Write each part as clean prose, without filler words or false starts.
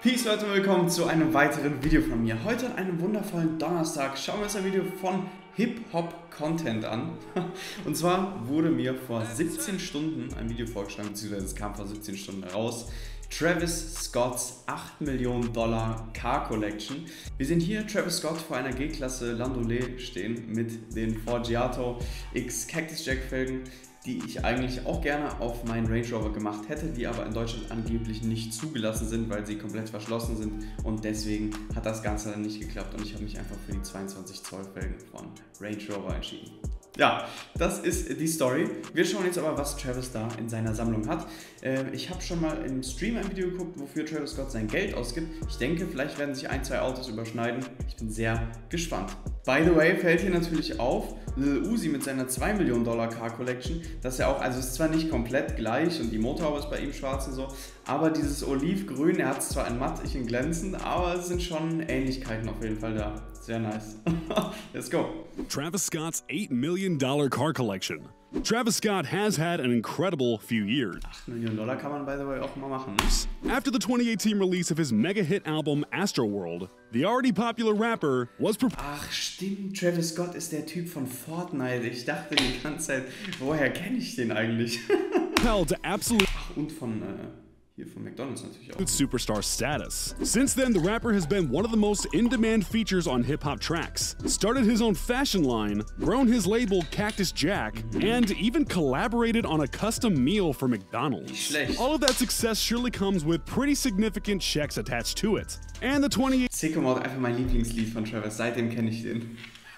Peace Leute und willkommen zu einem weiteren Video von mir. Heute an einem wundervollen Donnerstag schauen wir uns ein Video von Hip-Hop-Content an. Und zwar wurde mir vor 17 Stunden ein Video vorgeschlagen, beziehungsweise es kam vor 17 Stunden raus. Travis Scott's $8 Millionen Car Collection. Wir sehen hier Travis Scott vor einer G-Klasse Landaulet stehen mit den Forgiato X Cactus Jack Felgen, die ich eigentlich auch gerne auf meinen Range Rover gemacht hätte, die aber in Deutschland angeblich nicht zugelassen sind, weil sie komplett verschlossen sind, und deswegen hat das Ganze dann nicht geklappt und ich habe mich einfach für die 22 Zoll Felgen von Range Rover entschieden. Ja, das ist die Story. Wir schauen jetzt aber, was Travis da in seiner Sammlung hat. Ich habe schon mal im Stream ein Video geguckt, wofür Travis Scott sein Geld ausgibt. Ich denke, vielleicht werden sich ein, zwei Autos überschneiden. Ich bin sehr gespannt. By the way, fällt hier natürlich auf, Lil Uzi mit seiner $2 Millionen Car Collection, dass er auch, also ist zwar nicht komplett gleich und die Motorhaube ist bei ihm schwarz und so, aber dieses Olivgrün, er hat es zwar in matt, ich in glänzend, aber es sind schon Ähnlichkeiten auf jeden Fall da. Sehr nice. Let's go. Travis Scott's $8 million car collection. Travis Scott has had an incredible few years. $8 Millionen kann man, by the way, auch mal machen, ne? After the 2018 release of his mega hit album Astroworld, the already popular rapper was Ach stimmt, Travis Scott ist der Typ von Fortnite. Ich dachte die ganze Zeit, woher kenne ich den eigentlich? propelled to absolute Ach, und von hier von McDonald's natürlich auch. superstar status. Since then, the rapper has been one of the most in-demand features on hip-hop tracks, started his own fashion line, grown his label Cactus Jack, and even collaborated on a custom meal for McDonald's. All of that success surely comes with pretty significant checks attached to it. And the 28 Sicko Mode, einfach mein Lieblingslied von Travis, seitdem kenne ich den.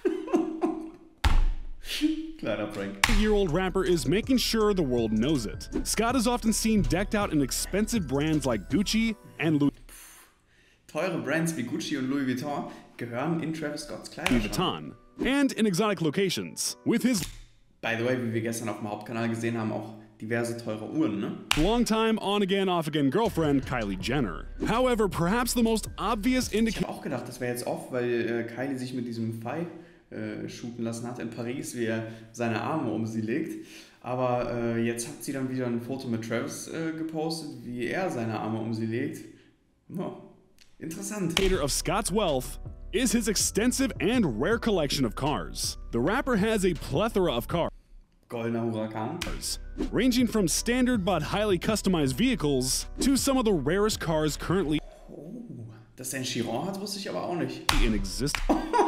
Kleiner Prank. year-old rapper is making sure the world knows it. Scott is often seen decked out in expensive brands like Gucci and Louis Teure Brands wie Gucci und Louis Vuitton gehören in Travis Scotts Kleiderschrank. Vuitton, and in exotic locations, with his By the way, wie wir gestern auf dem Hauptkanal gesehen haben, auch diverse teure Uhren, ne? longtime on-again, off-again girlfriend Kylie Jenner. However, perhaps the most obvious Ich indicator habe auch gedacht, das wäre jetzt off, weil Kylie sich mit diesem Pfeil shooten lassen hat in Paris, wie er seine Arme um sie legt. Aber jetzt hat sie dann wieder ein Foto mit Travis gepostet, wie er seine Arme um sie legt. Oh, interessant. of Scott's wealth is his extensive and rare collection of cars. The rapper has a plethora of cars, Goldener Huracan. ranging from standard but highly customized vehicles to some of the rarest cars currently Oh, dass er einen Chiron hat, wusste ich aber auch nicht. in existence.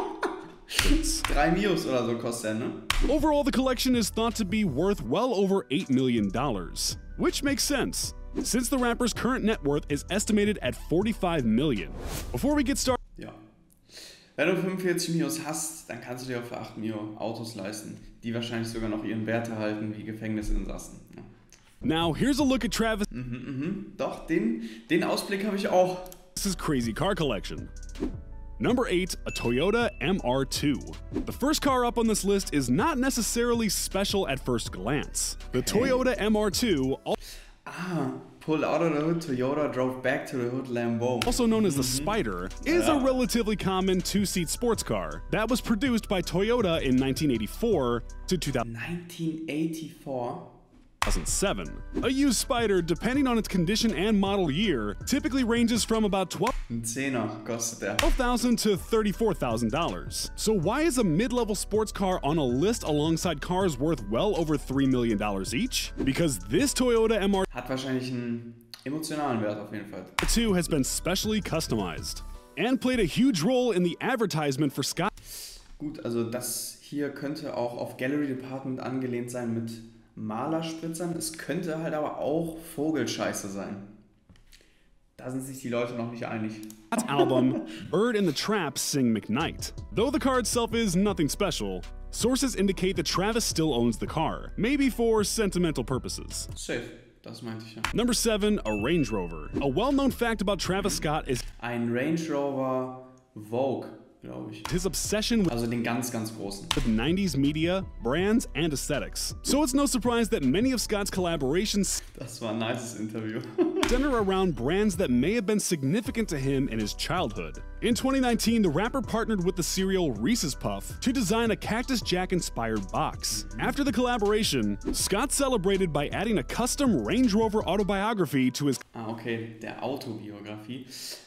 3 Mios oder so kostet er, ne? Overall, the collection is thought to be worth well over $8 million, which makes sense, since the rapper's current net worth is estimated at $45 million. Before we get started, Ja. Wenn du 45 Mios hast, dann kannst du dir auch für 8 Mio Autos leisten, die wahrscheinlich sogar noch ihren Wert erhalten wie Gefängnisinsassen. Ja. now here's a look at Travis' Doch, den Ausblick habe ich auch. crazy car collection. Number 8, a Toyota MR2. The first car up on this list is not necessarily special at first glance. The Toyota MR2, Pulled out of the hood Toyota, drove back to the hood Lambo. also known as the Spider, is a relatively common two-seat sports car that was produced by Toyota in 1984 to 1984. 2007. A used Spider, depending on its condition and model year, typically ranges from about Ein Zehner kostet der. $12,000 to $34,000. So why is a mid-level sports car on a list alongside cars worth well over $3 million each? Because this Toyota MR2 Hat wahrscheinlich einen emotionalen Wert auf jeden Fall. has been specially customized and played a huge role in the advertisement for Scott. Gut, also das hier könnte auch auf Gallery Department angelehnt sein mit Malerspritzern. Es könnte halt aber auch Vogelscheiße sein. Da sind sich die Leute noch nicht einig. Album, Bird in the Trap Sing McKnight. Though the car itself is nothing special, sources indicate that Travis still owns the car, maybe for sentimental purposes. Safe, das meinte ich ja. Number 7, a Range Rover. A well-known fact about Travis Scott is Ein Range Rover Vogue, glaube ich. his obsession with Also den ganz, ganz großen. 90s media, brands, and aesthetics. So it's no surprise that many of Scott's collaborations Das war ein nices Interview. center around brands that may have been significant to him in his childhood. In 2019, the rapper partnered with the cereal Reese's Puff to design a Cactus Jack-inspired box. After the collaboration, Scott celebrated by adding a custom Range Rover autobiography to his okay, der Autobiografie.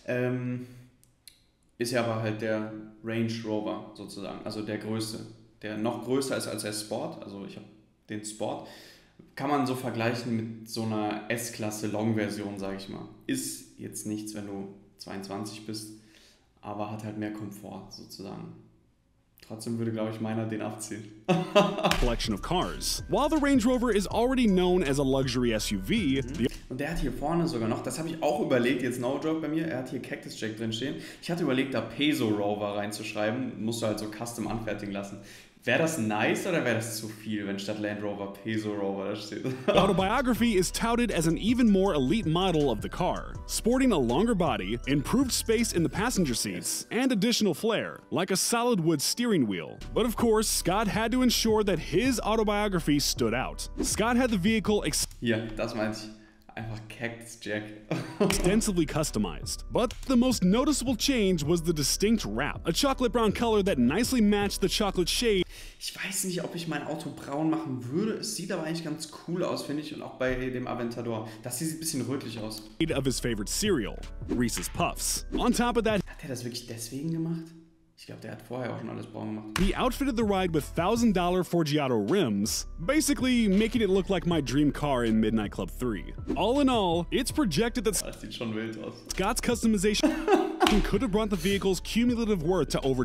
Ist ja aber halt der Range Rover sozusagen, also der größte. Der noch größer ist als der Sport, also ich habe den Sport. Kann man so vergleichen mit so einer S-Klasse Long-Version, sage ich mal. Ist jetzt nichts, wenn du 22 bist, aber hat halt mehr Komfort sozusagen. Trotzdem würde, glaube ich, meiner den abziehen. collection of cars. While the Range Rover is already known as a luxury SUV, Und der hat hier vorne sogar noch, das habe ich auch überlegt, jetzt no joke bei mir, er hat hier Cactus Jack drin stehen. Ich hatte überlegt, da Peso Rover reinzuschreiben, musst du halt so custom anfertigen lassen. Wäre das nice oder wäre das zu viel, wenn statt Land Rover Peso Rover da steht? The autobiography is touted as an even more elite model of the car, sporting a longer body, improved space in the passenger seats, and additional flair, like a solid wood steering wheel. But of course, Scott had to ensure that his autobiography stood out. Scott had the vehicle Hier, das meinte ich. Einfach Cactus Jack. extensively customized. But the most noticeable change was the distinct wrap, a chocolate brown color that nicely matched the chocolate shade Ich weiß nicht, ob ich mein Auto braun machen würde. Es sieht aber eigentlich ganz cool aus, finde ich. Und auch bei dem Aventador. Das hier sieht ein bisschen rötlich aus. of his favorite cereal, Reese's Puffs. On top of that, Hat er das wirklich deswegen gemacht? Ich glaube, der hat vorher auch schon alles braun gemacht. he outfitted the ride with $1,000 Forgiato rims, basically making it look like my dream car in Midnight Club 3. All in all, it's projected that Das sieht schon wild aus. Scott's customization could have brought the vehicle's cumulative worth to over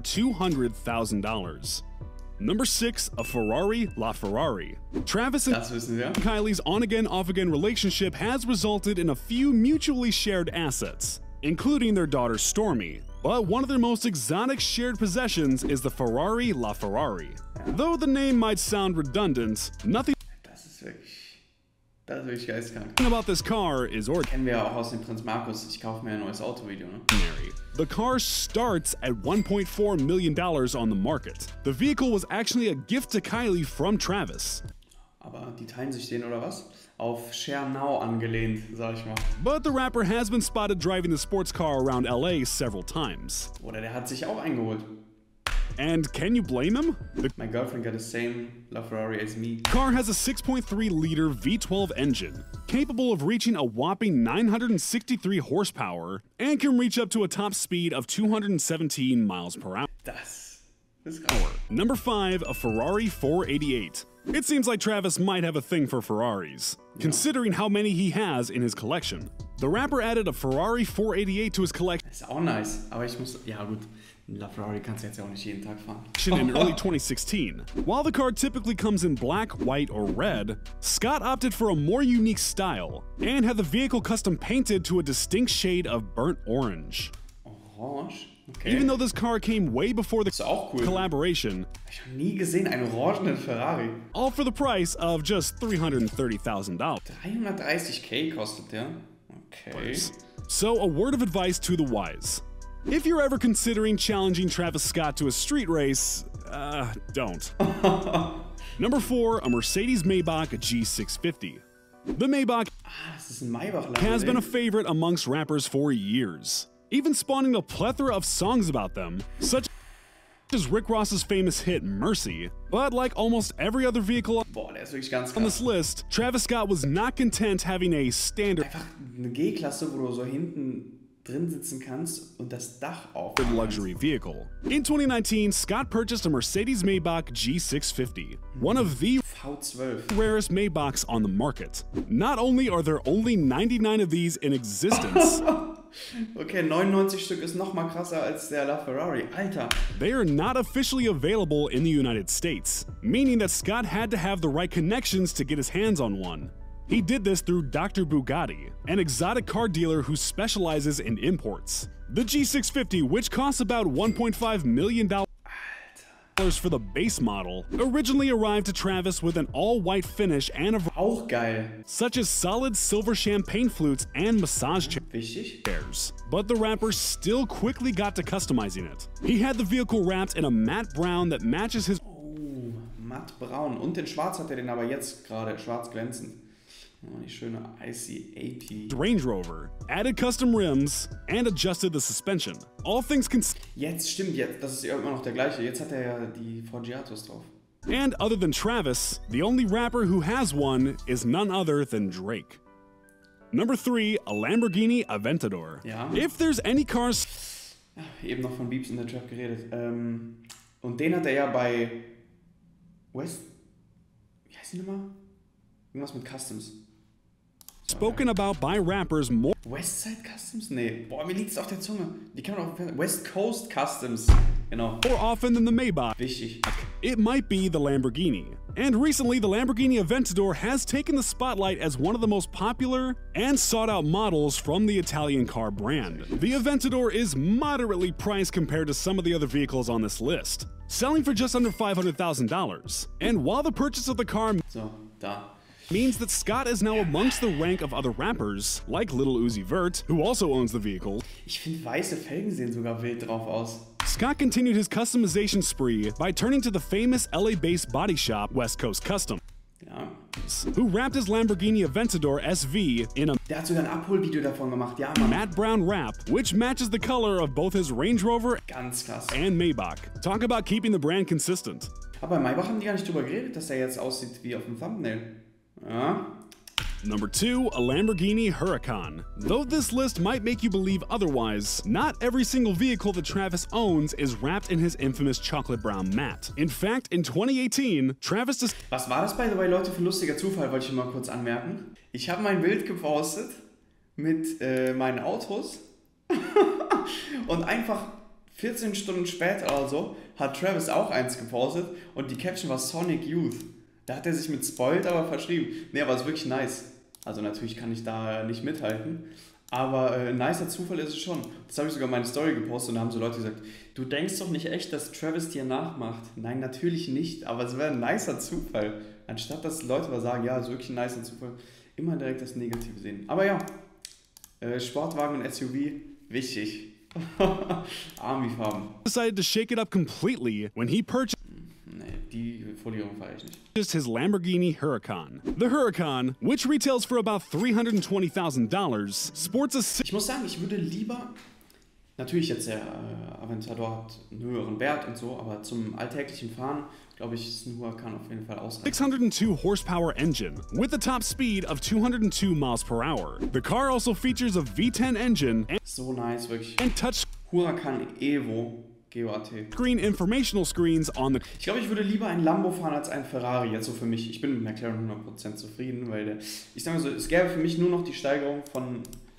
$200,000. Number 6, a Ferrari LaFerrari. Travis and Das wissen wir. Kylie's on-again, off-again relationship has resulted in a few mutually shared assets, including their daughter Stormy. But one of their most exotic shared possessions is the Ferrari LaFerrari. Though the name might sound redundant, nothing Das ist wirklich geistkrank. about this car is ordinary. Kennen wir ja auch aus dem Prinz Markus. Ich kaufe mir ein neues Autovideo, ne? The car starts at $1.4 million on the market. The vehicle was actually a gift to Kylie from Travis. Aber die teilen sich den, oder was? Auf Share Now angelehnt, sag ich mal. But the rapper has been spotted driving the sports car around LA several times. Oder der hat sich auch eingeholt. And can you blame him? The My girlfriend got the same LaFerrari as me. car has a 6.3-liter V12 engine, capable of reaching a whopping 963 horsepower, and can reach up to a top speed of 217 miles per hour. Das ist krass. Number 5, a Ferrari 488. It seems like Travis might have a thing for Ferraris, considering how many he has in his collection. The rapper added a Ferrari 488 to his collection Ist auch nice. Aber ich muss. Ja, gut. Ein LaFerrari kannst du jetzt ja auch nicht jeden Tag fahren. in early 2016. While the car typically comes in black, white, or red, Scott opted for a more unique style and had the vehicle custom painted to a distinct shade of burnt orange. Orange? Okay. Even though this car came way before the Ist auch cool. collaboration, Ich habe nie gesehen, einen orangenen Ferrari. all for the price of just $330,000. 330k kostet der. Okay. So, a word of advice to the wise. If you're ever considering challenging Travis Scott to a street race, don't. Number 4, a Mercedes Maybach G650. The Maybach Das ist ein Maybach. has been a favorite amongst rappers for years, even spawning a plethora of songs about them, such as Rick Ross's famous hit Mercy. But like almost every other vehicle Boah, der ist wirklich ganz on this krass. list, Travis Scott was not content having a standard Einfach eine G-Klasse, wo du so hinten drin sitzen kannst und das Dach auf. luxury vehicle. In 2019, Scott purchased a Mercedes Maybach G650, one of the V12. rarest Maybachs on the market. Not only are there only 99 of these in existence, Okay, 99 Stück ist noch mal krasser als der LaFerrari. Alter. they are not officially available in the United States, meaning that Scott had to have the right connections to get his hands on one. He did this through Dr. Bugatti, an exotic car dealer who specializes in imports. The G650, which costs about $1.5 million for the base model, originally arrived to Travis with an all-white finish and a Auch geil. such as solid silver champagne flutes and massage Wichtig. chairs. But the rapper still quickly got to customizing it. He had the vehicle wrapped in a matte brown that matches his Oh, matt braun. Und in schwarz hat er den aber jetzt gerade. Schwarz glänzend. Oh, die schöne IC80. Range Rover, added custom rims, and adjusted the suspension. All things considered. Jetzt stimmt, das ist ja immer noch der gleiche. Jetzt hat er ja die Forgiatos drauf. And other than Travis, the only rapper who has one is none other than Drake. Number 3, a Lamborghini Aventador. Ja. If there's any cars... Eben noch von Beeps in der Trap geredet. Und den hat er ja bei West... Wie heißt die nochmal? Irgendwas mit Customs. Spoken about by rappers more... Westside Customs? Nee. Boah, mir liegt's auf der Zunge. Die kann man auch... West Coast Customs. Genau. More often than the Maybach. Wichtig. It might be the Lamborghini. And recently, the Lamborghini Aventador has taken the spotlight as one of the most popular and sought-out models from the Italian car brand. The Aventador is moderately priced compared to some of the other vehicles on this list, selling for just under $500,000. And while the purchase of the car So, da. means that Scott is now amongst the rank of other rappers, like Lil Uzi Vert, who also owns the vehicle. Ich finde, weiße Felgen sehen sogar wild drauf aus. Scott continued his customization spree by turning to the famous LA-based body shop West Coast Custom, Ja. who wrapped his Lamborghini Aventador SV in a Der hat sogar ein Abholvideo davon gemacht. Ja, Mann. matte brown wrap, which matches the color of both his Range Rover Ganz krass. and Maybach. Talk about keeping the brand consistent. Aber bei Maybach haben die gar nicht drüber geredet, dass er jetzt aussieht wie auf dem Thumbnail. Ja. Number 2, a Lamborghini Huracan. Though this list might make you believe otherwise, not every single vehicle that Travis owns is wrapped in his infamous chocolate brown matte. In fact, in 2018, Travis Was war das, by the way, Leute, für ein lustiger Zufall, wollte ich mal kurz anmerken. Ich habe mein Bild gepostet mit meinen Autos und einfach 14 Stunden später oder so hat Travis auch eins gepostet und die Caption war Sonic Youth. Da hat er sich mit Spoiled aber verschrieben. Nee, aber es ist wirklich nice. Also natürlich kann ich da nicht mithalten, aber ein nicer Zufall ist es schon. Das habe ich sogar in meine Story gepostet und da haben so Leute gesagt, du denkst doch nicht echt, dass Travis dir nachmacht. Nein, natürlich nicht, aber es wäre ein nicer Zufall. Anstatt dass Leute mal sagen, ja, es ist wirklich ein nicer Zufall, immer direkt das Negative sehen. Aber ja, Sportwagen und SUV, wichtig. Army-Farben. decided to shake it up completely when he purchased Nee, die Folierung feiere ich nicht. his Lamborghini Huracan. The Huracan, which retails for about $320,000, sports a Ich muss sagen, ich würde lieber, natürlich jetzt der Aventador hat einen höheren Wert und so, aber zum alltäglichen Fahren, glaube ich, ist ein Huracan auf jeden Fall ausreichend. 602 horsepower engine with a top speed of 202 miles per hour. The car also features a V10 engine So nice, wirklich. and touchscreen Huracan Evo GOAT. informational screens on the Ich glaube, ich würde lieber ein Lambo fahren als ein Ferrari, jetzt so für mich. Ich bin mit McLaren 100% zufrieden, weil ich sage mal so, es gäbe für mich nur noch die Steigerung von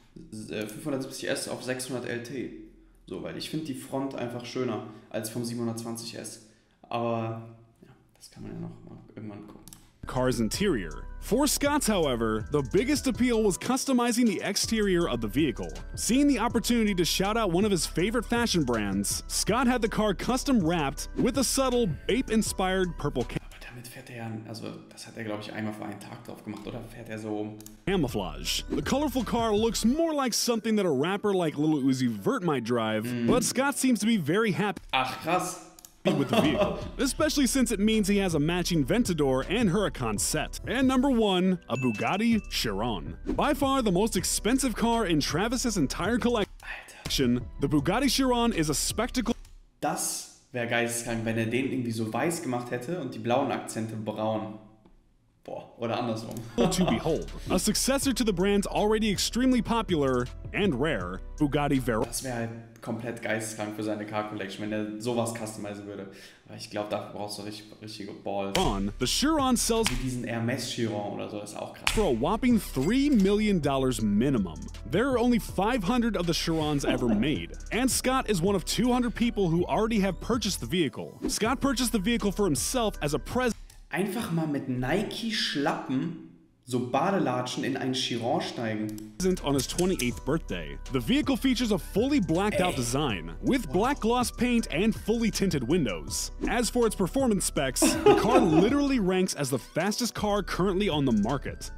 570S auf 600 LT. So, weil ich finde die Front einfach schöner als vom 720S. Aber ja, das kann man ja noch mal irgendwann gucken. car's interior. For Scott's, however, the biggest appeal was customizing the exterior of the vehicle. Seeing the opportunity to shout out one of his favorite fashion brands, Scott had the car custom wrapped with a subtle Bape-inspired purple Aber damit fährt er ja, also das hat er glaube ich einmal für einen Tag drauf gemacht, oder fährt er so camouflage. The colorful car looks more like something that a rapper like Lil Uzi Vert might drive, but Scott seems to be very happy Ach krass. with the vehicle, especially since it means he has a matching Ventador and Huracan set. And number 1, a Bugatti Chiron. By far the most expensive car in Travis's entire collection, the Bugatti Chiron is a spectacle Das wäre geisteskrank, wenn er den irgendwie so weiß gemacht hätte und die blauen Akzente braun. Boah, oder andersrum. to behold. A successor to the brand's already extremely popular and rare Bugatti Veyron. Das wäre halt komplett geisteskrank für seine Car Collection, wenn er sowas customizen würde. Aber ich glaube, dafür brauchst du richtige Balls. The Chiron sells Wie diesen Hermes Chiron oder so, das ist auch krass. for a whopping $3 million minimum. There are only 500 of the Chirons ever made, and Scott is one of 200 people who already have purchased the vehicle. Scott purchased the vehicle for himself as a present Einfach mal mit Nike-Schlappen so Badelatschen in einen Chiron steigen. on his 28th birthday. The vehicle features a fully blacked out design, with black gloss paint and fully tinted windows. As for its performance specs, the car literally ranks as the fastest car currently on the market.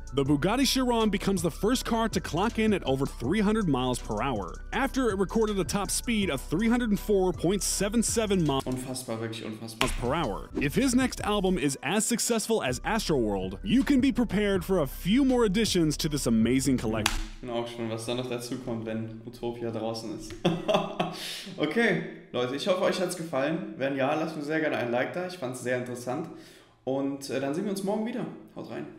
The Bugatti Chiron becomes the first car to clock in at over 300 miles per hour, after it recorded a top speed of 304.77 miles Unfassbar, wirklich unfassbar. per hour. If his next album is as successful as Astroworld, you can be prepared for a few more additions to this amazing collection. Ich bin auch gespannt, was da noch dazu kommt, wenn Utopia draußen ist. Okay, Leute, ich hoffe, euch hat es gefallen. Wenn ja, lasst mir sehr gerne ein Like da. Ich fand es sehr interessant. Und dann sehen wir uns morgen wieder. Haut rein.